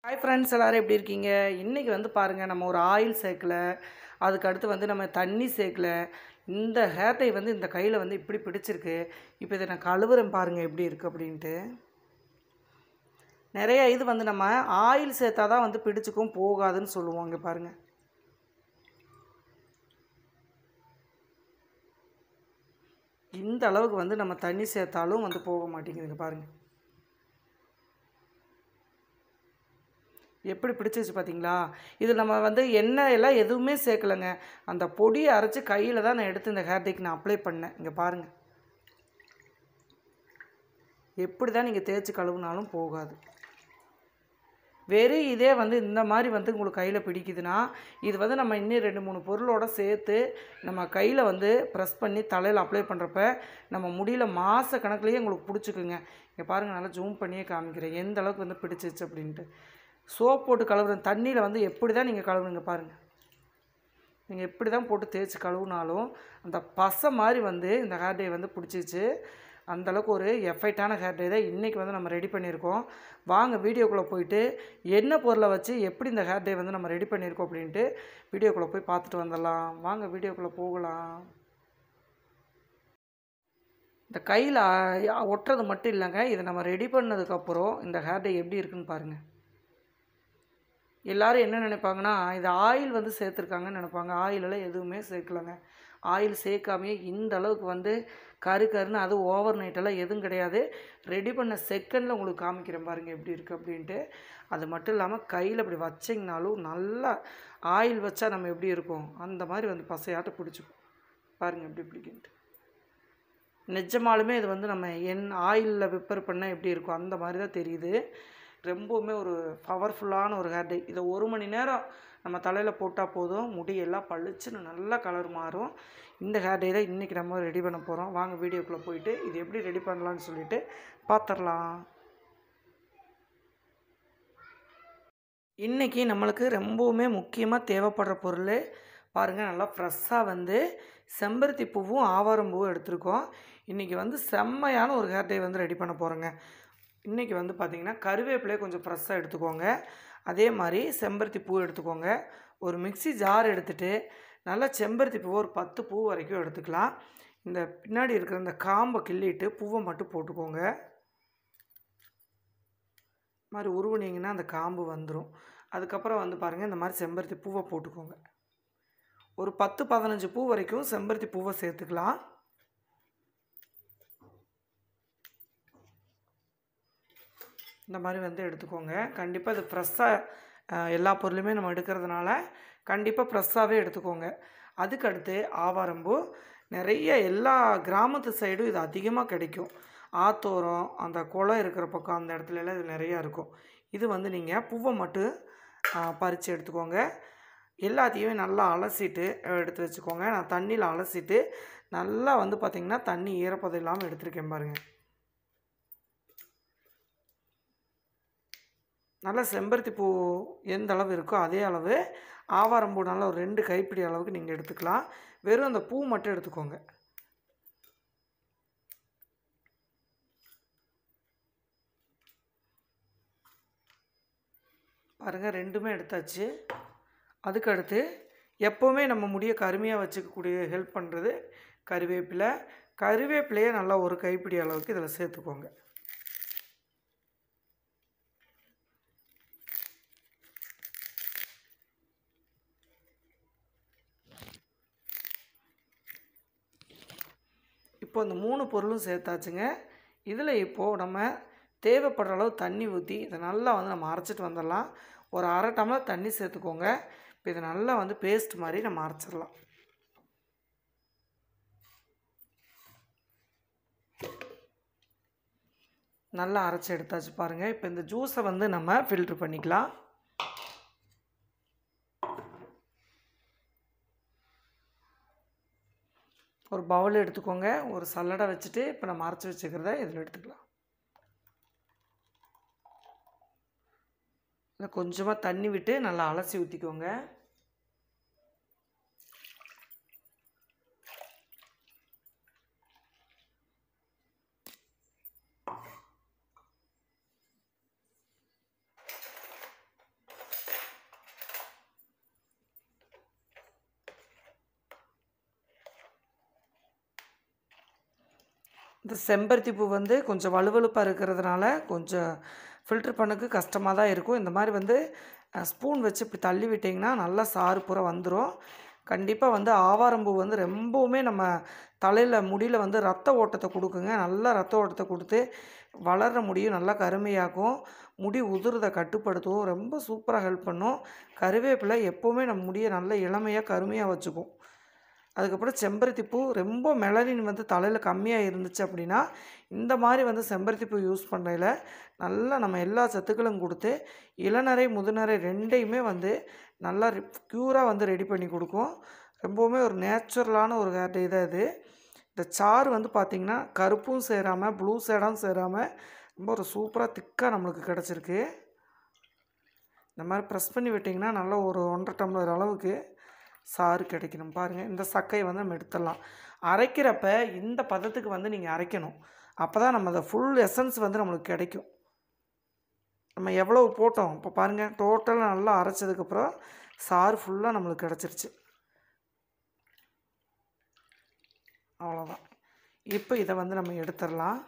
Hi friends, எல்லோரும் எப்படி இருக்கீங்க? இன்றைக்கி வந்து பாருங்கள், நம்ம ஒரு ஆயில் சேர்க்கல, அதுக்கு அடுத்து வந்து நம்ம தண்ணி சேர்க்கல. இந்த ஹேர் டை வந்து இந்த கையில் வந்து இப்படி பிடிச்சிருக்கு. இப்போ இதை நான் கழுவுறேன் பாருங்கள் எப்படி இருக்குது அப்படின்ட்டு. நிறைய இது வந்து நம்ம ஆயில் சேர்த்தா தான் வந்து பிடிச்சிக்கும், போகாதுன்னு சொல்லுவோம். இங்கே பாருங்கள், இந்த அளவுக்கு வந்து நம்ம தண்ணி சேர்த்தாலும் வந்து போக மாட்டேங்குதுங்க பாருங்கள். எப்படி பிடிச்சிச்சு பார்த்தீங்களா? இது நம்ம வந்து எண்ணெய் எல்லாம் எதுவுமே சேர்க்கலைங்க. அந்த பொடியை அரைச்சி கையில் தான் நான் எடுத்து இந்த ஹேர் டேக்கு நான் அப்ளை பண்ணேன். இங்கே பாருங்கள், எப்படி தான் நீங்கள் தேய்ச்சி கழுவுனாலும் போகாது. வெறும் இதே வந்து இந்த மாதிரி வந்து உங்களுக்கு கையில் பிடிக்குதுன்னா, இது வந்து நம்ம இன்னும் 2-3 பொருளோடு சேர்த்து நம்ம கையில் வந்து ப்ரெஸ் பண்ணி தலையில் அப்ளை பண்ணுறப்ப நம்ம முடியல மாத கணக்குலேயே உங்களுக்கு பிடிச்சிக்குங்க. இங்கே பாருங்கள், நல்லா ஜூம் பண்ணியே காமிக்கிறேன் எந்த அளவுக்கு வந்து பிடிச்சிச்சு அப்படின்ட்டு. சோப் போட்டு கழுவுற தண்ணியில் வந்து எப்படி தான் நீங்கள் கழுவுங்க பாருங்கள். நீங்கள் எப்படி தான் போட்டு தேய்ச்சி கழுவுனாலும் அந்த பசை மாதிரி வந்து இந்த ஹேர் டே வந்து பிடிச்சிச்சு. அந்தளவுக்கு ஒரு எஃபெக்டான ஹேர் டே தான் இன்றைக்கி வந்து நம்ம ரெடி பண்ணியிருக்கோம். வாங்க வீடியோக்குள்ளே போயிட்டு என்ன பொருளை வச்சு எப்படி இந்த ஹேர் டே வந்து நம்ம ரெடி பண்ணியிருக்கோம் அப்படின்ட்டு வீடியோக்குள்ளே போய் பார்த்துட்டு வந்துடலாம். வாங்க வீடியோக்குள்ளே போகலாம். இந்த கையில் ஒட்டுறது மட்டும் இல்லைங்க, இதை நம்ம ரெடி பண்ணதுக்கப்புறம் இந்த ஹேர் டே எப்படி இருக்குன்னு பாருங்கள். எல்லோரும் என்ன நினைப்பாங்கன்னா, இது ஆயில் வந்து சேர்த்துருக்காங்கன்னு நினைப்பாங்க. ஆயிலெல்லாம் எதுவுமே சேர்க்கலைங்க. ஆயில் சேர்க்காமையே இந்த அளவுக்கு வந்து கருன்னு, அது ஓவர் நைட்டெல்லாம் எதுவும் கிடையாது. ரெடி பண்ண செகண்டில் உங்களுக்கு காமிக்கிறேன் பாருங்கள் எப்படி இருக்குது அப்படின்ட்டு. அது மட்டும் இல்லாமல் கையில் அப்படி வச்சிங்கனாலும் நல்லா ஆயில் வச்சா நம்ம எப்படி இருக்கும் அந்த மாதிரி வந்து பசையாட்ட பிடிச்சிக்கும். பாருங்கள் எப்படி பிடிக்குன்ட்டு. நிஜமாலுமே இது வந்து நம்ம ஆயிலில் ப்ரிப்பேர் பண்ணால் எப்படி இருக்கும் அந்த மாதிரி தான் தெரியுது. ரொம்பவுமே ஒரு பவர்ஃபுல்லான ஒரு ஹேர் டை. இதை 1 மணி நேரம் நம்ம தலையில் போட்டால் போதும், முடியெல்லாம் பளிச்சுன்னு நல்லா கலர் மாறும். இந்த ஹேர் டை தான் இன்றைக்கி நம்ம ரெடி பண்ண போகிறோம். வாங்க வீடியோக்குள்ளே போயிட்டு இது எப்படி ரெடி பண்ணலான்னு சொல்லிட்டு பார்த்துடலாம். இன்றைக்கி நம்மளுக்கு ரொம்பவுமே முக்கியமாக தேவைப்படுற பொருள் பாருங்கள், நல்லா ஃப்ரெஷ்ஷாக வந்து செம்பருத்தி பூவும் ஆவாரம் பூவும் எடுத்துருக்கோம். இன்றைக்கி வந்து செம்மையான ஒரு ஹேர் டை வந்து ரெடி பண்ண போகிறோங்க. இன்றைக்கி வந்து பார்த்திங்கன்னா கருவேப்பிலையை கொஞ்சம் ஃப்ரெஷ்ஷாக எடுத்துக்கோங்க. அதே மாதிரி செம்பருத்தி பூ எடுத்துக்கோங்க. ஒரு மிக்ஸி ஜார் எடுத்துகிட்டு நல்லா செம்பருத்தி பூவை ஒரு 10 பூ வரைக்கும் எடுத்துக்கலாம். இந்த பின்னாடி இருக்கிற இந்த காம்பை கிள்ளிட்டு பூவை மட்டும் போட்டுக்கோங்க. இது மாதிரி உருவினீங்கன்னா அந்த காம்பு வந்துடும். அதுக்கப்புறம் வந்து பாருங்கள், இந்த மாதிரி செம்பருத்தி பூவை போட்டுக்கோங்க. ஒரு 10-15 பூ வரைக்கும் செம்பருத்தி பூவை சேர்த்துக்கலாம். இந்த மாதிரி வந்து எடுத்துக்கோங்க. கண்டிப்பாக இது ஃப்ரெஷ்ஷாக எல்லா பொருளுமே நம்ம எடுக்கிறதுனால கண்டிப்பாக ஃப்ரெஷ்ஷாகவே எடுத்துக்கோங்க. அதுக்கடுத்து ஆவாரம்பூ நிறைய எல்லா கிராமத்து சைடும் இது அதிகமாக கிடைக்கும். ஆத்தோரம் அந்த குளம் இருக்கிற பக்கம் அந்த இடத்துலலாம் இது நிறையா இருக்கும். இது வந்து நீங்கள் பூவை மட்டும் பறித்து எடுத்துக்கோங்க. எல்லாத்தையுமே நல்லா அலசிட்டு எடுத்து வச்சுக்கோங்க. நான் தண்ணியில் அலசிட்டு நல்லா வந்து பார்த்திங்கன்னா தண்ணி ஈரப்பதம் இல்லாமல் எடுத்துருக்கேன் பாருங்கள். நல்லா செம்பருத்தி பூ எந்த அளவு இருக்கோ அதே அளவு ஆவாரம்பூ நல்லா ஒரு 2 கைப்பிடி அளவுக்கு நீங்கள் எடுத்துக்கலாம். வெறும் அந்த பூ மட்டும் எடுத்துக்கோங்க. பாருங்கள், 2மே எடுத்தாச்சு. அதுக்கடுத்து எப்போவுமே நம்ம முடியை கருமையாக வச்சுக்கக்கூடிய ஹெல்ப் பண்ணுறது கருவேப்பிலை. கருவேப்பிலையே நல்லா ஒரு கைப்பிடி அளவுக்கு இதில் சேர்த்துக்கோங்க. இப்போ இந்த 3 பொருளும் சேர்த்தாச்சுங்க. இதில் இப்போது நம்ம தேவைப்படுற அளவு தண்ணி ஊற்றி இதை நல்லா வந்து நம்ம அரைச்சிட்டு வந்துடலாம். ஒரு 1/2 டம்ளர் தண்ணி சேர்த்துக்கோங்க. இப்போ இதை நல்லா வந்து பேஸ்ட் மாதிரி நம்ம அரைச்சிடலாம். நல்லா அரைச்சி எடுத்தாச்சு பாருங்கள். இப்போ இந்த ஜூஸை வந்து நம்ம ஃபில்ட்ரு பண்ணிக்கலாம். ஒரு பவுல் எடுத்துக்கோங்க. ஒரு சல்லடை வச்சுட்டு இப்போ நம்ம அரைச்சி வச்சுக்கிறத இதில் எடுத்துக்கலாம். இதில் கொஞ்சமாக தண்ணி விட்டு நல்லா அலசி ஊற்றிக்கோங்க. இந்த செம்பருத்தி பூ வந்து கொஞ்சம் வழுவழுப்பாக இருக்கிறதுனால கொஞ்சம் ஃபில்ட்ரு பண்ணக்கு கஷ்டமாக தான் இருக்கும். இந்த மாதிரி வந்து ஸ்பூன் வச்சு இப்படி தள்ளி விட்டிங்கன்னா நல்லா சாறு பூரா வந்துடும். கண்டிப்பாக வந்து ஆவாரம்பூ வந்து ரொம்பவுமே நம்ம தலையில் முடியில் வந்து ரத்த ஓட்டத்தை கொடுக்குங்க. நல்லா ரத்த ஓட்டத்தை கொடுத்து வளர்கிற முடியும் நல்லா கருமையாக்கும். முடி உதிர்றதை கட்டுப்படுத்தும். ரொம்ப சூப்பராக ஹெல்ப் பண்ணும். கருவேப்பிலை எப்போவுமே நம்ம முடியை நல்ல இளமையாக கருமையாக வச்சுக்கும். அதுக்கப்புறம் செம்பருத்தி பூ ரொம்ப மெலனின் வந்து தலையில் கம்மியாக இருந்துச்சு அப்படின்னா இந்த மாதிரி வந்து செம்பருத்தி பூ யூஸ் பண்ணுறதில் நல்லா நம்ம எல்லா சத்துக்களும் கொடுத்து இளநரை முதுநரை ரெண்டையுமே வந்து நல்லா க்யூராக வந்து ரெடி பண்ணி கொடுக்கும். ரொம்பவுமே ஒரு நேச்சுரலான ஒரு ஹேர் டை தான் இது. இந்த சாறு வந்து பார்த்திங்கன்னா கருப்பும் சேராமல் ப்ளூ ஷேடும் சேராமல் ரொம்ப ஒரு சூப்பராக திக்காக நம்மளுக்கு கிடச்சிருக்கு. இந்த மாதிரி ப்ரெஸ் பண்ணி விட்டிங்கன்னா நல்லா ஒரு 1.5 டம்ளர் அளவுக்கு சாறு கிடைக்கணும். பாருங்கள், இந்த சக்கையை வந்து நம்ம எடுத்துடலாம். அரைக்கிறப்ப இந்த பதத்துக்கு வந்து நீங்கள் அரைக்கணும். அப்போ தான் நம்ம அந்த ஃபுல் எசன்ஸ் வந்து நம்மளுக்கு கிடைக்கும். நம்ம எவ்வளோ போட்டோம் இப்போ பாருங்கள், டோட்டலாக நல்லா அரைச்சதுக்கப்புறம் சாறு ஃபுல்லாக நம்மளுக்கு கிடச்சிருச்சு. அவ்வளோதான். இப்போ இதை வந்து நம்ம எடுத்துடலாம்.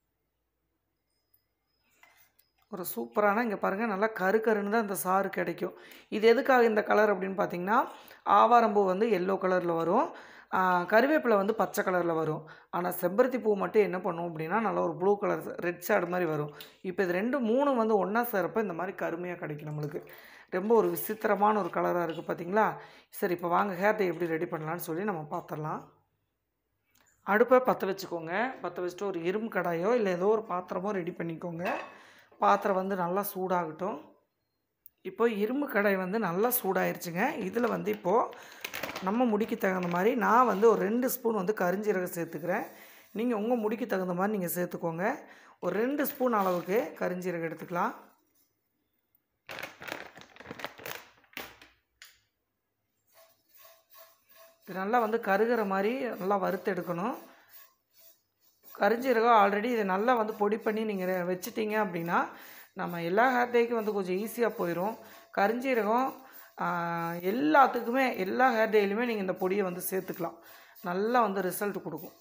ஒரு சூப்பரான இங்கே பாருங்கள் நல்லா கருன்னு தான் இந்த சாறு கிடைக்கும். இது எதுக்காக இந்த கலர் அப்படின்னு பார்த்தீங்கன்னா ஆவாரம்பூ வந்து எல்லோ கலரில் வரும், கருவேப்பிலை வந்து பச்சை கலரில் வரும். ஆனால் செம்பருத்தி பூ மட்டும் என்ன பண்ணும் அப்படின்னா நல்லா ஒரு ப்ளூ கலர் ரெட் ஷேடு மாதிரி வரும். இப்போ இது 2 3 வந்து ஒன்றா சேரப்போ இந்த மாதிரி கருமையாக கிடைக்கும் நம்மளுக்கு. ரொம்ப ஒரு விசித்திரமான ஒரு கலராக இருக்குது பார்த்தீங்களா. சரி, இப்போ வாங்க ஹேர் டை எப்படி ரெடி பண்ணலான்னு சொல்லி நம்ம பார்த்துடலாம். அடுப்பை பற்ற வச்சுக்கோங்க. பற்ற வச்சுட்டு ஒரு இரும்பு கடாயோ இல்லை ஏதோ ஒரு பாத்திரமோ ரெடி பண்ணிக்கோங்க. பாத்திரம் வந்து நல்லா சூடாகட்டும். இப்போ இரும்பு கடாய் வந்து நல்லா சூடாயிருச்சுங்க. இதில் வந்து இப்போது நம்ம முடிக்கு தகுந்த மாதிரி நான் வந்து ஒரு 2 ஸ்பூன் வந்து கரிஞ்சீரகம் சேர்த்துக்கிறேன். நீங்கள் உங்கள் முடிக்கு தகுந்த மாதிரி நீங்கள் சேர்த்துக்கோங்க. ஒரு 2 ஸ்பூன் அளவுக்கு கரிஞ்சீரகம் எடுத்துக்கலாம். இது நல்லா வந்து கருகிற மாதிரி நல்லா வறுத்து எடுக்கணும். கரிஞ்சீரகம் ஆல்ரெடி இதை நல்லா வந்து பொடி பண்ணி நீங்கள் வச்சிட்டிங்க அப்படின்னா நம்ம எல்லா ஹேர் டேக்கும் வந்து கொஞ்சம் ஈஸியாக போயிடும். கரிஞ்சீரகம் எல்லாத்துக்குமே எல்லா ஹேர் டேலையுமே நீங்கள் இந்த பொடியை வந்து சேர்த்துக்கலாம். நல்லா வந்து ரிசல்ட் கொடுக்கும்.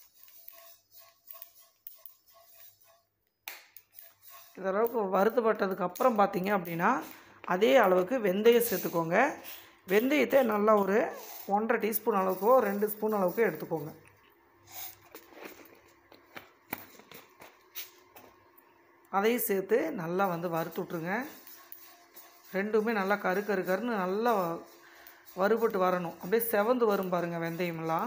இதளவுக்கு வறுத்துப்பட்டதுக்கு அப்புறம் பார்த்தீங்க அப்படின்னா அதே அளவுக்கு வெந்தயம் சேர்த்துக்கோங்க. வெந்தயத்தை நல்லா ஒரு 1.5 டீஸ்பூன் அளவுக்கோ 2 ஸ்பூன் அளவுக்கு எடுத்துக்கோங்க. அதையும் சேர்த்து நல்லா வந்து வறுத்து விட்ருங்க. ரெண்டுமே நல்லா கருன்னு நல்லா வறுபட்டு வரணும். அப்படியே செவந்து வரும் பாருங்கள் வெந்தயமெல்லாம்.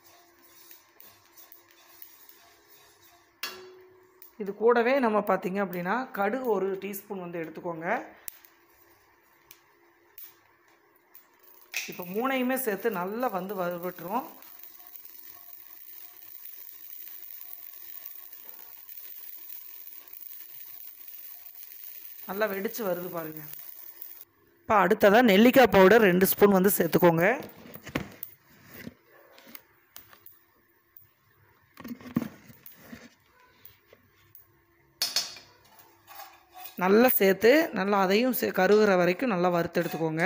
இது கூடவே நம்ம பார்த்திங்க அப்படின்னா கடுகு 1 டீஸ்பூன் வந்து எடுத்துக்கோங்க. இப்போ 3யுமே சேர்த்து நல்லா வந்து வறுபட்டுரும். நல்லா வெடித்து வருது பாருங்கள். இப்போ அடுத்ததாக நெல்லிக்காய் பவுடர் 2 ஸ்பூன் வந்து சேர்த்துக்கோங்க. நல்லா சேர்த்து நல்லா அதையும் கருகிற வரைக்கும் நல்லா வறுத்து எடுத்துக்கோங்க.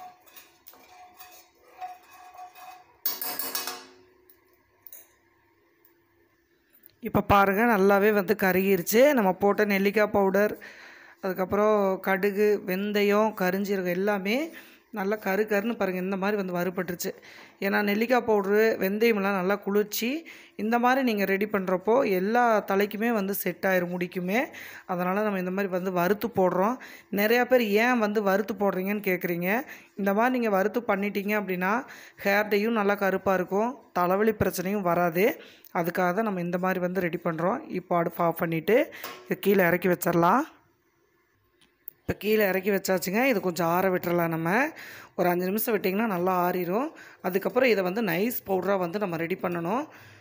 இப்போ பாருங்கள் நல்லாவே வந்து கருகிருச்சு. நம்ம போட்ட நெல்லிக்காய் பவுடர், அதுக்கப்புறம் கடுகு, வெந்தயம், கரிஞ்சீரகம் எல்லாமே நல்லா கருன்னு பாருங்கள் இந்த மாதிரி வந்து வறுபட்டுருச்சு. ஏன்னா நெல்லிக்காய் பவுட்ரு வெந்தயமெல்லாம் நல்லா குளிர்ச்சி. இந்த மாதிரி நீங்கள் ரெடி பண்ணுறப்போ எல்லா தலைக்குமே வந்து செட் ஆயிரும் முடிக்குமே. அதனால் நம்ம இந்த மாதிரி வந்து வறுத்து போடுறோம். நிறையா பேர் ஏன் வந்து வறுத்து போடுறீங்கன்னு கேட்குறீங்க. இந்த மாதிரி நீங்கள் வறுத்து பண்ணிட்டீங்க அப்படின்னா ஹேர் டையும் நல்லா கருப்பாக இருக்கும், தலைவலி பிரச்சனையும் வராது. அதுக்காக தான் நம்ம இந்த மாதிரி வந்து ரெடி பண்ணுறோம். இப்போ அடுப்பு ஆஃப் பண்ணிவிட்டு இது கீழே இறக்கி வச்சிடலாம். இப்போ கீழே இறக்கி வச்சாச்சுங்க. இது கொஞ்சம் ஆற விட்டுறலாம். நம்ம ஒரு 5 நிமிஷம் விட்டிங்கன்னா நல்லா ஆறிடும். அதுக்கப்புறம் இதை வந்து நைஸ் பவுடராக வந்து நம்ம ரெடி பண்ணணும்.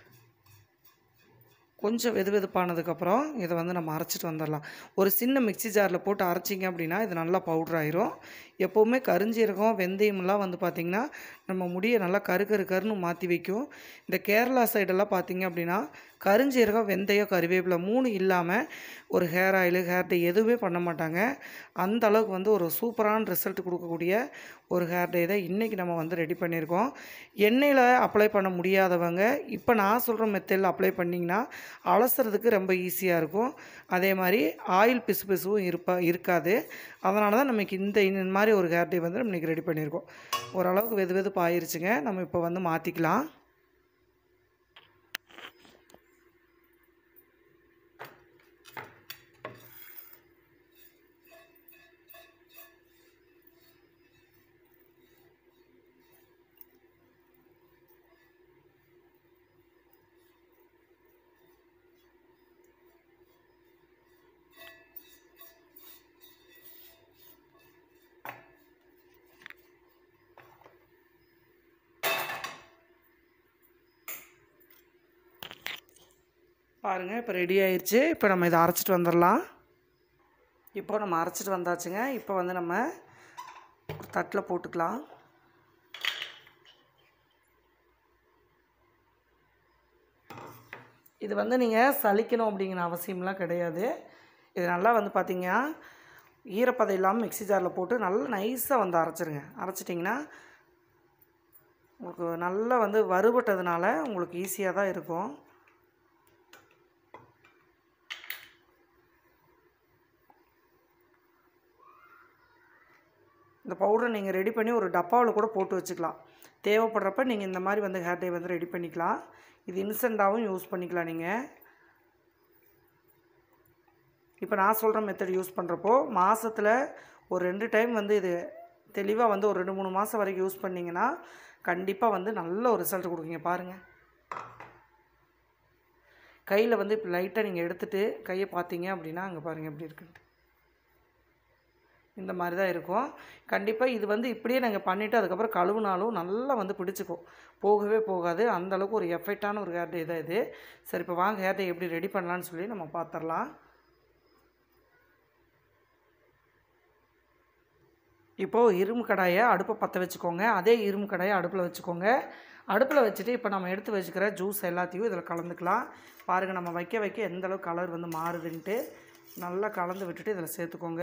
கொஞ்சம் வெதுவெதுப்பானதுக்கப்புறம் இதை வந்து நம்ம அரைச்சிட்டு வந்துடலாம். ஒரு சின்ன மிக்ஸி ஜாரில் போட்டு அரைச்சிங்க அப்படின்னா இது நல்லா பவுடர் ஆயிரும். எப்போவுமே கரிஞ்சீரகம் வெந்தயம்லாம் வந்து பார்த்திங்கன்னா நம்ம முடியை நல்லா கருன்னு மாற்றி வைக்கும். இந்த கேரளா சைடெல்லாம் பார்த்திங்க அப்படின்னா கருஞ்சீரகம், வெந்தயம், கறிவேப்பிலை 3 இல்லாமல் ஒரு ஹேர் ஆயிலு, ஹேர் டை எதுவுமே பண்ண மாட்டாங்க. அந்த அளவுக்கு வந்து ஒரு சூப்பரான ரிசல்ட் கொடுக்கக்கூடிய ஒரு ஹேர் டை தான் இன்றைக்கி நம்ம வந்து ரெடி பண்ணியிருக்கோம். எண்ணெயில் அப்ளை பண்ண முடியாதவங்க இப்போ நான் சொல்கிற மெத்தடில் அப்ளை பண்ணிங்கன்னா அலசுறதுக்கு ரொம்ப ஈஸியாக இருக்கும். அதே மாதிரி ஆயில் பிசுபிசுவும் இருக்காது. அதனால தான் நமக்கு இந்த மாதிரி ஒரு ஹேர் டை வந்து நம்ம இன்றைக்கி ரெடி பண்ணியிருக்கோம். ஓரளவுக்கு வெதுவெதுப்பு ஆயிருச்சுங்க. நம்ம இப்போ வந்து மாற்றிக்கலாம். பாருங்கள், இப்போ ரெடி ஆயிடுச்சு. இப்போ நம்ம இதை அரைச்சிட்டு வந்துடலாம். இப்போ நம்ம அரைச்சிட்டு வந்தாச்சுங்க. இப்போ வந்து நம்ம ஒரு தட்டில் போட்டுக்கலாம். இது வந்து நீங்கள் சலிக்கணும் அப்படிங்கிற அவசியம்லாம் கிடையாது. இது நல்லா வந்து பார்த்திங்கன்னா ஈரப்பதம் இல்லாமல் மிக்ஸி ஜாரில் போட்டு நல்லா நைஸாக வந்து அரைச்சிருங்க. அரைச்சிட்டிங்கன்னா உங்களுக்கு நல்லா வந்து வறுபட்டதுனால உங்களுக்கு ஈஸியாக தான் இருக்கும். இந்த பவுடரை நீங்கள் ரெடி பண்ணி ஒரு டப்பாவில் கூட போட்டு வச்சுக்கலாம். தேவைப்படுறப்ப நீங்கள் இந்த மாதிரி வந்து ஹேர் டை வந்து ரெடி பண்ணிக்கலாம். இது இன்ஸ்டண்ட்டாகவும் யூஸ் பண்ணிக்கலாம் நீங்கள். இப்போ நான் சொல்கிற மெத்தட் யூஸ் பண்ணுறப்போ மாதத்தில் ஒரு 2 டைம் வந்து இது தெளிவாக வந்து ஒரு 2-3 மாதம் வரைக்கும் யூஸ் பண்ணிங்கன்னா கண்டிப்பாக வந்து நல்ல ஒரு ரிசல்ட் கொடுக்குங்க. பாருங்கள், கையில் வந்து இப்போ லைட்டாக நீங்கள் எடுத்துகிட்டு கையை பார்த்தீங்க அப்படின்னா அங்கே பாருங்கள் எப்படி இருக்குன்ட்டு. இந்த மாதிரி தான் இருக்கும். கண்டிப்பாக இது வந்து இப்படியே நாங்கள் பண்ணிவிட்டு அதுக்கப்புறம் கழுவுனாலும் நல்லா வந்து பிடிச்சிக்கும், போகவே போகாது. அந்தளவுக்கு ஒரு எஃபெக்டான ஒரு ஹேர் டை தான் இது. சரி, இப்போ வாங்க ஹேர் டை எப்படி ரெடி பண்ணலான்னு சொல்லி நம்ம பார்த்துடலாம். இப்போது இரும்பு கடாயை அடுப்பை பற்ற வச்சுக்கோங்க. அதே இரும்பு கடாயை அடுப்பில் வச்சுக்கோங்க. அடுப்பில் வச்சுட்டு இப்போ நம்ம எடுத்து வச்சுக்கிற ஜூஸ் எல்லாத்தையும் இதில் கலந்துக்கலாம். பாருங்கள், நம்ம வைக்க வைக்க எந்தளவுக்கு கலர் வந்து மாறுதுன்ட்டு நல்லா கலந்து விட்டுட்டு இதில் சேர்த்துக்கோங்க.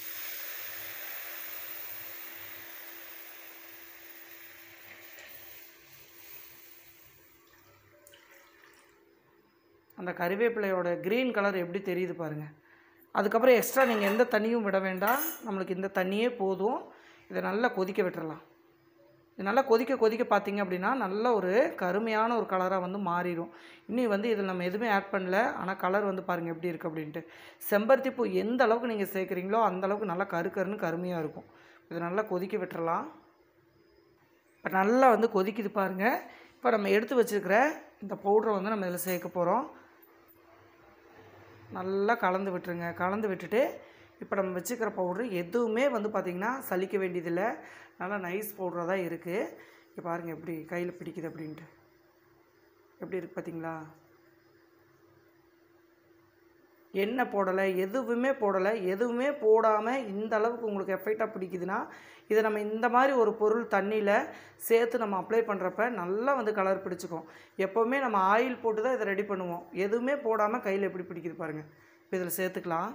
அந்த கறிவேப்பிலையோட க்ரீன் கலர் எப்படி தெரியுது பாருங்கள். அதுக்கப்புறம் எக்ஸ்ட்ரா நீங்கள் எந்த தண்ணியும் விட வேண்டாம். நம்மளுக்கு இந்த தண்ணியே போதும். இதை நல்லா கொதிக்க விட்டுறலாம். இது நல்லா கொதிக்க கொதிக்க பார்த்திங்க அப்படின்னா நல்ல ஒரு கருமையான ஒரு கலராக வந்து மாறிடும். இன்னும் வந்து இதில் நம்ம எதுவுமே ஆட் பண்ணல, ஆனால் கலர் வந்து பாருங்கள் எப்படி இருக்குது அப்படின்ட்டு. செம்பருத்தி பூ எந்த அளவுக்கு நீங்கள் சேர்க்குறீங்களோ அந்தளவுக்கு நல்லா கருன்னு கருமையாக இருக்கும். இதை நல்லா கொதிக்க விட்டுறலாம். இப்போ நல்லா வந்து கொதிக்குது பாருங்கள். இப்போ நம்ம எடுத்து வச்சுருக்கிற இந்த பவுடரை வந்து நம்ம இதில் சேர்க்க போகிறோம். நல்லா கலந்து விட்டுருங்க. கலந்து விட்டுட்டு இப்போ நம்ம வச்சுக்கிற பவுட்ரு எதுவுமே வந்து பார்த்திங்கன்னா சலிக்க வேண்டியதில்லை. நல்லா நைஸ் பவுடராக தான் இருக்குது. இப்போ பாருங்கள் எப்படி கையில் பிடிக்குது அப்படின்ட்டு. எப்படி இருக்குது பார்த்திங்களா? எண்ணெய் போடலை, எதுவுமே போடலை. எதுவுமே போடாமல் இந்த அளவுக்கு உங்களுக்கு எஃபெக்டாக பிடிக்குதுன்னா இதை நம்ம இந்த மாதிரி ஒரு பொருள் தண்ணியில் சேர்த்து நம்ம அப்ளை பண்ணுறப்ப நல்லா வந்து கலர் பிடிச்சிக்கும். எப்போவுமே நம்ம ஆயில் போட்டு தான் இதை ரெடி பண்ணுவோம். எதுவுமே போடாமல் கையில் எப்படி பிடிக்குது பாருங்கள். இப்போ இதில் சேர்த்துக்கலாம்.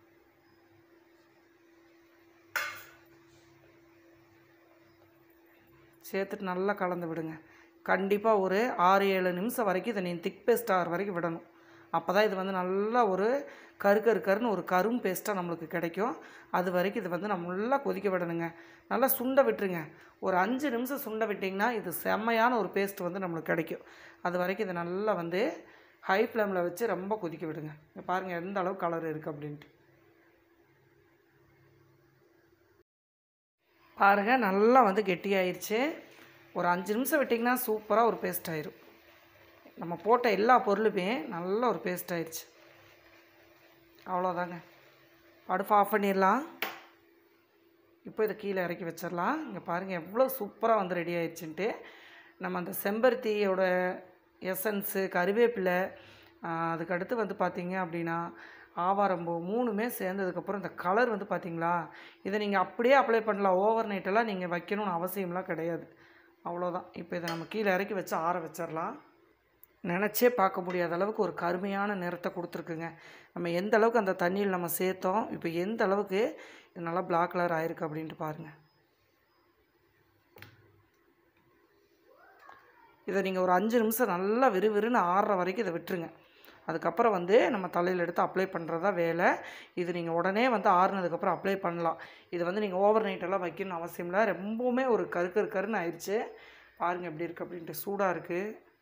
சேர்த்துட்டு நல்லா கலந்து விடுங்க. கண்டிப்பாக ஒரு 6-7 நிமிஷம் வரைக்கும் இதை நீங்கள் திக் பேஸ்ட் ஆகிற வரைக்கும் விடணும். அப்போ தான் இது வந்து நல்லா ஒரு கருன்னு ஒரு கரும் பேஸ்ட்டாக நம்மளுக்கு கிடைக்கும். அது வரைக்கும் இது வந்து நம்ம நல்லா கொதிக்க விடணுங்க. நல்லா சுண்ட விட்டுருங்க. ஒரு 5 நிமிஷம் சுண்ட விட்டிங்கன்னா இது செம்மையான ஒரு பேஸ்ட் வந்து நம்மளுக்கு கிடைக்கும். அது வரைக்கும் இதை நல்லா வந்து ஹை ஃப்ளேமில் வச்சு ரொம்ப கொதிக்க விடுங்க. பாருங்கள் எந்த அளவு கலர் இருக்குது அப்படின்ட்டு. பாருங்கள் நல்லா வந்து கெட்டியாயிருச்சு. ஒரு 5 நிமிஷம் விட்டிங்கன்னா சூப்பராக ஒரு பேஸ்ட் ஆயிரும். நம்ம போட்ட எல்லா பொருளுமே நல்ல ஒரு பேஸ்ட் ஆயிடுச்சு. அவ்வளோதாங்க. அடுப்பு ஆஃப் பண்ணிடலாம். இப்போ இதை கீழே இறக்கி வச்சிடலாம். இங்கே பாருங்கள் எவ்வளோ சூப்பராக வந்து ரெடி ஆயிடுச்சுன்ட்டு. நம்ம அந்த செம்பருத்தியோட எசன்ஸு, கருவேப்பிலை, அதுக்கடுத்து வந்து பார்த்திங்க அப்படின்னா ஆவாரம்பூ 3மே சேர்ந்ததுக்கப்புறம் இந்த கலர் வந்து பார்த்திங்களா, இதை நீங்கள் அப்படியே அப்ளை பண்ணலாம். ஓவர் நைட்டெல்லாம் நீங்கள் வைக்கணும்னு அவசியம்லாம் கிடையாது. அவ்வளோதான். இப்போ இதை நம்ம கீழே இறக்கி வச்சு ஆற வச்சிடலாம். நினச்சே பார்க்க முடியாத அளவுக்கு ஒரு கருமையான நிறத்தை கொடுத்துருக்குங்க. நம்ம எந்த அளவுக்கு அந்த தண்ணியில் நம்ம சேர்த்தோம், இப்போ எந்த அளவுக்கு இது நல்லா பிளாக் கலர் ஆயிருக்கு அப்படின்ட்டு பாருங்கள். இதை நீங்கள் ஒரு 5 நிமிஷம் நல்லா விறுவிறுன்னு ஆறுற வரைக்கும் இதை விட்டுருங்க. அதுக்கப்புறம் வந்து நம்ம தலையில் எடுத்து அப்ளை பண்ணுறது தான் வேலை. இது நீங்கள் உடனே வந்து ஆறுனதுக்கப்புறம் அப்ளை பண்ணலாம். இது வந்து நீங்கள் ஓவர் நைட்டெல்லாம் வைக்கணும்னு அவசியம் இல்லை. ரொம்பவுமே ஒரு கருன்னு ஆயிடுச்சு. பாருங்கள் எப்படி இருக்குது அப்படின்ட்டு. சூடாக இருக்குது.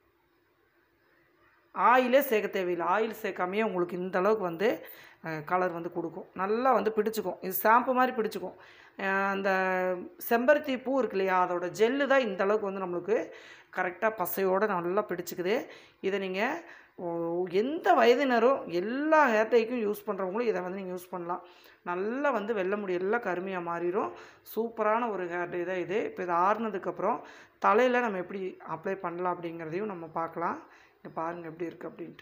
ஆயிலே சேர்க்க தேவையில்லை. ஆயில் சேர்க்காமையே உங்களுக்கு இந்த அளவுக்கு வந்து கலர் வந்து கொடுக்கும். நல்லா வந்து பிடிச்சிக்கும். இது ஷாம்பு மாதிரி பிடிச்சிக்கும். அந்த செம்பருத்தி பூ இருக்கு இல்லையா, அதோட ஜெல்லு தான் இந்த அளவுக்கு வந்து நம்மளுக்கு கரெக்டாக பசையோடு நல்லா பிடிச்சிக்குது. இதை நீங்கள் எந்த வயதினரும் எல்லா ஹேர் டைக்கும் யூஸ் பண்ணுறவங்களும் இதை வந்து நீங்கள் யூஸ் பண்ணலாம். நல்லா வந்து வெள்ளை முடி எல்லாம் கருமையாக மாறிடும். சூப்பரான ஒரு ஹேர் டை தான் இது. இப்போ இதை ஆறுனதுக்கப்புறம் தலையில் நம்ம எப்படி அப்ளை பண்ணலாம் அப்படிங்கிறதையும் நம்ம பார்க்கலாம். இங்கே பாருங்கள் எப்படி இருக்குது அப்படின்ட்டு.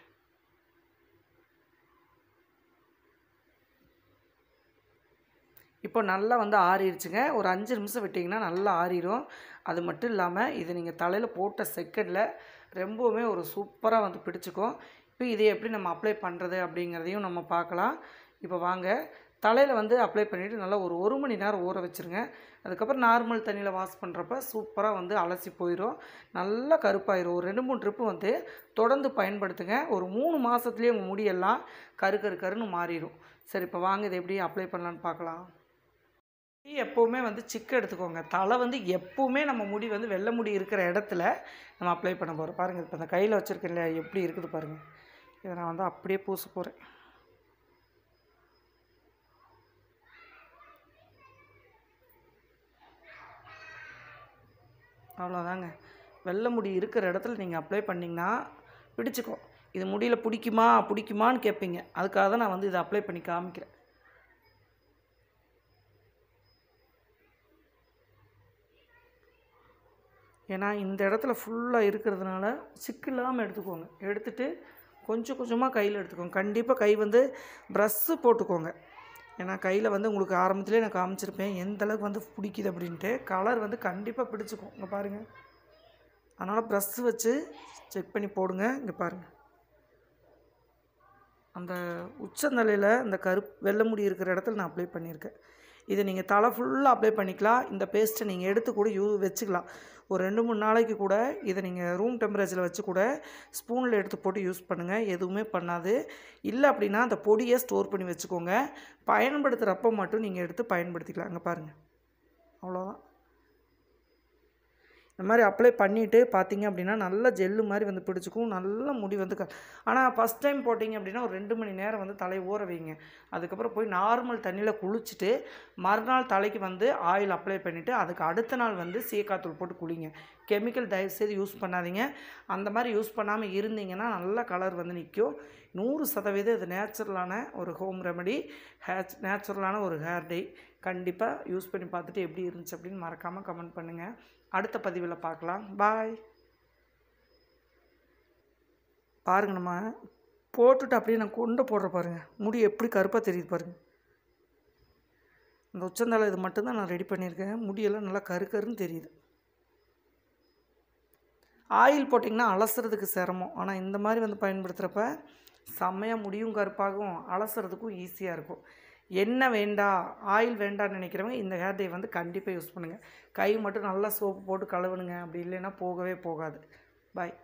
இப்போ நல்லா வந்து ஆறிடுச்சுங்க. ஒரு 5 நிமிஷம் விட்டிங்கன்னா நல்லா ஆறிடும். அது மட்டும் இல்லாமல் இது நீங்கள் தலையில் போட்ட செகண்டில் ரொம்பவுமே ஒரு சூப்பராக வந்து பிடிச்சிக்கும். இப்போ இதை எப்படி நம்ம அப்ளை பண்ணுறது அப்படிங்கிறதையும் நம்ம பார்க்கலாம். இப்போ வாங்க, தலையில் வந்து அப்ளை பண்ணிவிட்டு நல்லா ஒரு 1 மணி நேரம் ஊற வச்சுருங்க. அதுக்கப்புறம் நார்மல் தண்ணியில் வாஷ் பண்ணுறப்ப சூப்பராக வந்து அலசி போயிடும். நல்லா கருப்பாயிரும். ஒரு 2-3 ட்ரிப்பு வந்து தொடர்ந்து பயன்படுத்துங்க. ஒரு 3 மாதத்துலேயே உங்கள் முடியெல்லாம் கருன்னு மாறிடும். சரி, இப்போ வாங்க இதை எப்படி அப்ளை பண்ணலான்னு பார்க்கலாம். எப்போவுமே வந்து சிக்கு எடுத்துக்கோங்க. தலை வந்து எப்போவுமே நம்ம முடி வந்து வெள்ளை முடி இருக்கிற இடத்துல நம்ம அப்ளை பண்ண போகிறோம். பாருங்கள், இப்போ இந்த கையில் வச்சுருக்கேன் இல்லையா, எப்படி இருக்குது பாருங்கள். இதை நான் வந்து அப்படியே பூச போகிறேன். அவ்வளோதாங்க. வெள்ளை முடி இருக்கிற இடத்துல நீங்கள் அப்ளை பண்ணிங்கன்னா பிடிச்சிக்கும். இது முடியில் பிடிக்குமான்னு கேட்பீங்க. அதுக்காக தான் நான் வந்து இதை அப்ளை பண்ணி காமிக்கிறேன். ஏன்னா இந்த இடத்துல ஃபுல்லாக இருக்கிறதுனால சிக்கு இல்லாமல் எடுத்துக்கோங்க. எடுத்துகிட்டு கொஞ்சம் கொஞ்சமாக கையில் எடுத்துக்கோங்க. கண்டிப்பாக கை வந்து ப்ரஷ்ஷு போட்டுக்கோங்க. ஏன்னா கையில் வந்து உங்களுக்கு ஆரம்பத்திலே நான் காமிச்சிருப்பேன் எந்தளவுக்கு வந்து பிடிக்குது அப்படின்ட்டு. கலர் வந்து கண்டிப்பாக பிடிச்சிக்கும். இங்கே பாருங்கள். அதனால் ப்ரஷ்ஷு வச்சு செக் பண்ணி போடுங்க. இங்கே பாருங்கள், அந்த உச்சந்தலையில் இந்த வெள்ளை முடி இருக்கிற இடத்துல நான் அப்ளை பண்ணியிருக்கேன். இதை நீங்கள் தலை ஃபுல்லாக அப்ளை பண்ணிக்கலாம். இந்த பேஸ்ட்டை நீங்கள் எடுத்து கூட வச்சுக்கலாம். ஒரு 2-3 நாளைக்கு கூட இதை நீங்கள் ரூம் டெம்பரேச்சரில் வச்சு கூட ஸ்பூனில் எடுத்து போட்டு யூஸ் பண்ணுங்கள். எதுவுமே பண்ணாது. இல்லை அப்படின்னா அந்த பொடியை ஸ்டோர் பண்ணி வச்சுக்கோங்க. பயன்படுத்துகிறப்போ மட்டும் நீங்கள் எடுத்து பயன்படுத்திக்கலாம். அங்கே பாருங்கள், அவ்வளோதான். இந்த மாதிரி அப்ளை பண்ணிவிட்டு பார்த்தீங்க அப்படின்னா நல்லா ஜெல்லு மாதிரி வந்து பிடிச்சிக்கும். நல்ல முடி வந்து ஆனால் ஃபஸ்ட் டைம் போட்டிங்க அப்படின்னா ஒரு 2 மணி நேரம் வந்து தலையை ஊற வைங்க. அதுக்கப்புறம் போய் நார்மல் தண்ணியில் குளிச்சுட்டு மறுநாள் தலைக்கு வந்து ஆயில் அப்ளை பண்ணிவிட்டு அதுக்கு அடுத்த நாள் வந்து சீக்காத்தூள் போட்டு குளிங்க. கெமிக்கல் தயவுசெய்து யூஸ் பண்ணாதீங்க. அந்த மாதிரி யூஸ் பண்ணாமல் இருந்தீங்கன்னா நல்ல கலர் வந்து நிற்கும். 100% இது நேச்சுரலான ஒரு ஹோம் ரெமெடி, நேச்சுரலான ஒரு ஹேர் டை. கண்டிப்பாக யூஸ் பண்ணி பார்த்துட்டு எப்படி இருந்துச்சு அப்படின்னு மறக்காமல் கமெண்ட் பண்ணுங்கள். அடுத்த பதிவில் பார்க்கலாம். பாய். பாருங்கள், நம்ம போட்டுட்டு அப்படியே நான் கொண்டு போடுற பாருங்கள், முடி எப்படி கருப்பாக தெரியுது பாருங்கள். இந்த உச்சந்தலை இது மட்டும்தான் நான் ரெடி பண்ணியிருக்கேன். முடியெல்லாம் நல்லா கருன்னு தெரியுது. ஆயில் போட்டிங்கன்னா அலசுறதுக்கு சிரமம். ஆனால் இந்த மாதிரி வந்து பயன்படுத்துகிறப்ப செம்மையாக முடியும் கருப்பாகும், அலசுறதுக்கும் ஈஸியாக இருக்கும். எண்ணெய் வேண்டாம், ஆயில் வேண்டாம்னு நினைக்கிறவங்க இந்த ஹேர் டை வந்து கண்டிப்பாக யூஸ் பண்ணுங்கள். கை மட்டும் நல்லா சோப்பு போட்டு கழுவுனுங்க. அப்படி இல்லைன்னா போகவே போகாது. பாய்.